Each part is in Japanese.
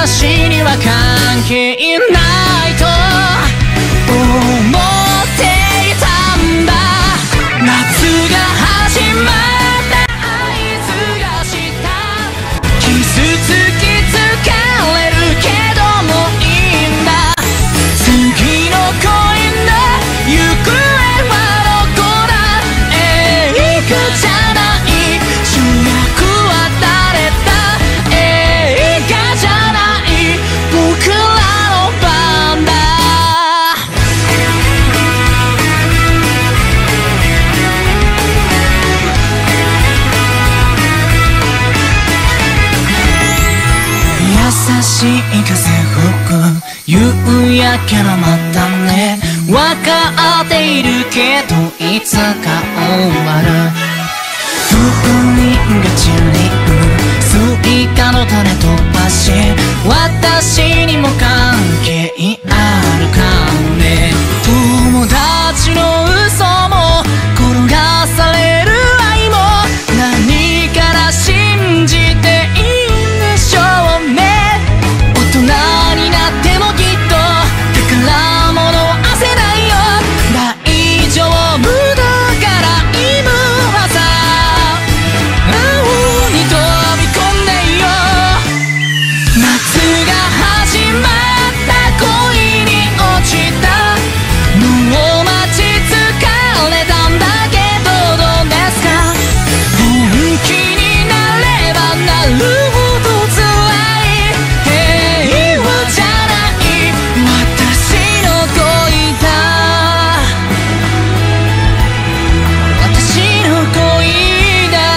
私には関係ないと思っていたんだ。夏が始まった合図がした。傷つき疲れるけどもいいんだ。次の恋の行方はどこだ。映画じゃない主役は誰だ。映画じゃない僕らの番だ。優しい風吹く夕焼けのまたね。分かっているけどいつか終わる。風鈴が散りスイカの種飛ばし私にも関係あるかね。友達の嘘も転がされる愛も何から信じていいんでしょうね。大人になってもきっと宝物はせないよ。大丈夫だから今はさ青に飛び込んでいよう。夏が始まった恋に落ちた。もう待ち疲れたんだけどどうですか。本気になればなるほど辛い。平和じゃない私の恋だ。私の恋だ。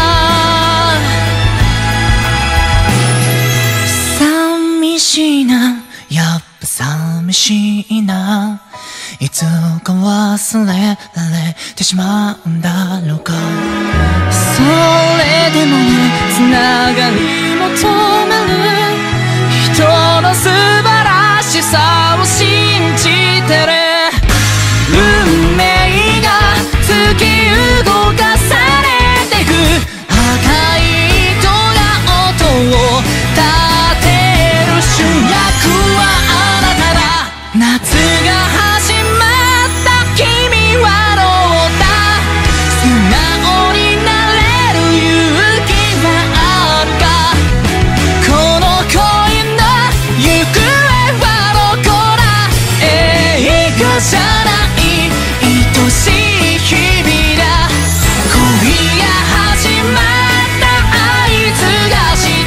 寂しいなやっぱ寂しいな。いつか忘れられてしまうんだろうか。それでもつながり求める人の素晴らしさを信じてる。運命が突き動かされてく。赤い糸が音を立てる。主役はあなただ。夏が始まった君はどうだ。素直になれる勇気はあるか。この恋の行方はどこだ。映画じゃない愛しい日々だ。恋が始まった合図がした。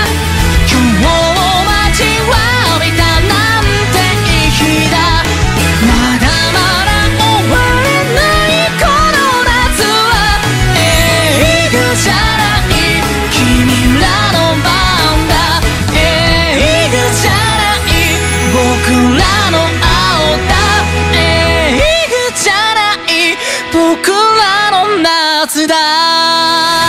今日を待ちわびたなんていい日だ。まだまだ終われないこの夏は映画じゃない君らの番だ。映画じゃない僕らの青だ。映画じゃない僕らの夏だ。